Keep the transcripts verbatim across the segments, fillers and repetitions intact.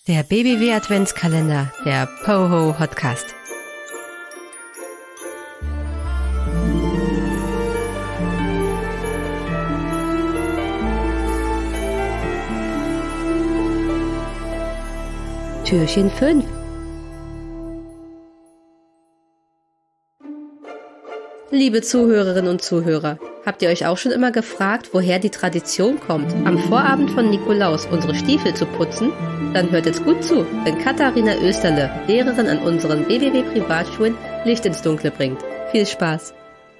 Der B B W Adventskalender, der Poho Podcast. Türchen fünf. Liebe Zuhörerinnen und Zuhörer, habt ihr euch auch schon immer gefragt, woher die Tradition kommt, am Vorabend von Nikolaus unsere Stiefel zu putzen? Dann hört jetzt gut zu, wenn Katharina Österle, Lehrerin an unseren B B W Privatschulen, Licht ins Dunkle bringt. Viel Spaß!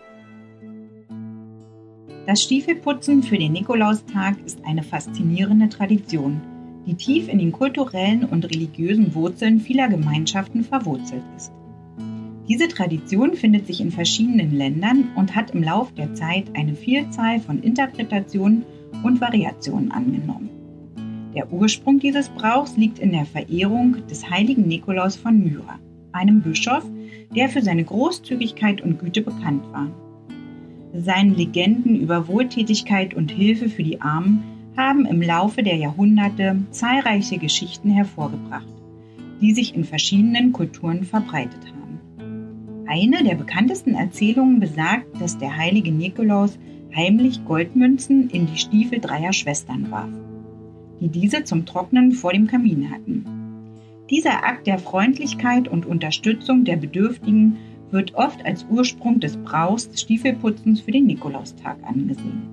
Das Stiefelputzen für den Nikolaustag ist eine faszinierende Tradition, die tief in den kulturellen und religiösen Wurzeln vieler Gemeinschaften verwurzelt ist. Diese Tradition findet sich in verschiedenen Ländern und hat im Lauf der Zeit eine Vielzahl von Interpretationen und Variationen angenommen. Der Ursprung dieses Brauchs liegt in der Verehrung des heiligen Nikolaus von Myra, einem Bischof, der für seine Großzügigkeit und Güte bekannt war. Seine Legenden über Wohltätigkeit und Hilfe für die Armen haben im Laufe der Jahrhunderte zahlreiche Geschichten hervorgebracht, die sich in verschiedenen Kulturen verbreitet haben. Eine der bekanntesten Erzählungen besagt, dass der heilige Nikolaus heimlich Goldmünzen in die Stiefel dreier Schwestern warf, die diese zum Trocknen vor dem Kamin hatten. Dieser Akt der Freundlichkeit und Unterstützung der Bedürftigen wird oft als Ursprung des Brauchs des Stiefelputzens für den Nikolaustag angesehen.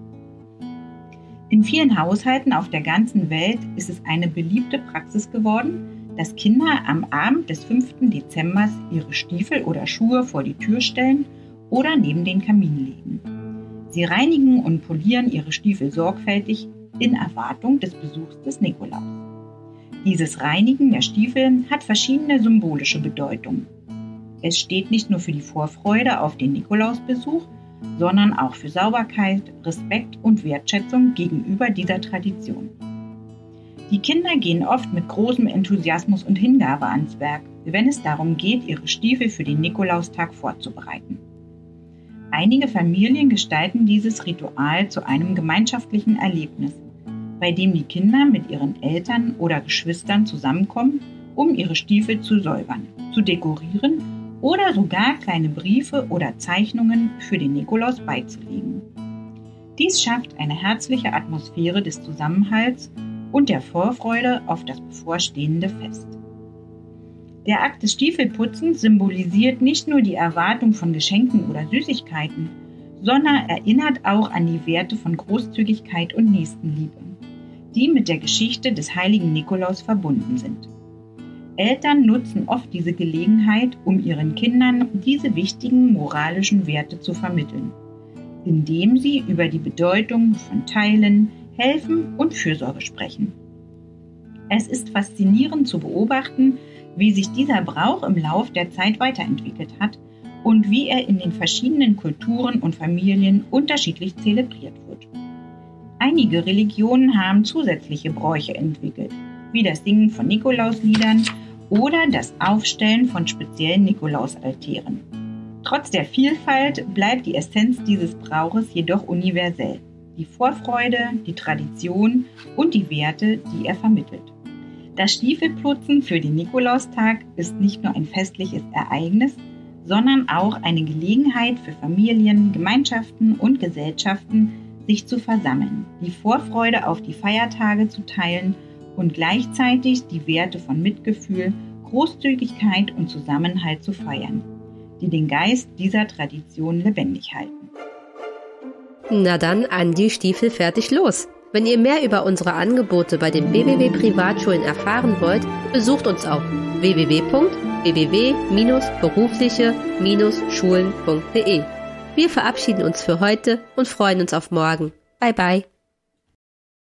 In vielen Haushalten auf der ganzen Welt ist es eine beliebte Praxis geworden, dass Kinder am Abend des fünften Dezember ihre Stiefel oder Schuhe vor die Tür stellen oder neben den Kamin legen. Sie reinigen und polieren ihre Stiefel sorgfältig in Erwartung des Besuchs des Nikolaus. Dieses Reinigen der Stiefel hat verschiedene symbolische Bedeutungen. Es steht nicht nur für die Vorfreude auf den Nikolausbesuch, sondern auch für Sauberkeit, Respekt und Wertschätzung gegenüber dieser Tradition. Die Kinder gehen oft mit großem Enthusiasmus und Hingabe ans Werk, wenn es darum geht, ihre Stiefel für den Nikolaustag vorzubereiten. Einige Familien gestalten dieses Ritual zu einem gemeinschaftlichen Erlebnis, bei dem die Kinder mit ihren Eltern oder Geschwistern zusammenkommen, um ihre Stiefel zu säubern, zu dekorieren oder sogar kleine Briefe oder Zeichnungen für den Nikolaus beizulegen. Dies schafft eine herzliche Atmosphäre des Zusammenhalts und der Vorfreude auf das bevorstehende Fest. Der Akt des Stiefelputzens symbolisiert nicht nur die Erwartung von Geschenken oder Süßigkeiten, sondern erinnert auch an die Werte von Großzügigkeit und Nächstenliebe, die mit der Geschichte des heiligen Nikolaus verbunden sind. Eltern nutzen oft diese Gelegenheit, um ihren Kindern diese wichtigen moralischen Werte zu vermitteln, indem sie über die Bedeutung von Teilen, Helfen und Fürsorge sprechen. Es ist faszinierend zu beobachten, wie sich dieser Brauch im Lauf der Zeit weiterentwickelt hat und wie er in den verschiedenen Kulturen und Familien unterschiedlich zelebriert wird. Einige Religionen haben zusätzliche Bräuche entwickelt, wie das Singen von Nikolausliedern oder das Aufstellen von speziellen Nikolausaltären. Trotz der Vielfalt bleibt die Essenz dieses Brauches jedoch universell. Die Vorfreude, die Tradition und die Werte, die er vermittelt. Das Stiefelputzen für den Nikolaustag ist nicht nur ein festliches Ereignis, sondern auch eine Gelegenheit für Familien, Gemeinschaften und Gesellschaften, sich zu versammeln, die Vorfreude auf die Feiertage zu teilen und gleichzeitig die Werte von Mitgefühl, Großzügigkeit und Zusammenhalt zu feiern, die den Geist dieser Tradition lebendig halten. Na dann, an die Stiefel fertig los! Wenn ihr mehr über unsere Angebote bei den B B W Privatschulen erfahren wollt, besucht uns auf w w w punkt b b w Bindestrich berufliche Bindestrich schulen punkt d e. Wir verabschieden uns für heute und freuen uns auf morgen. Bye bye!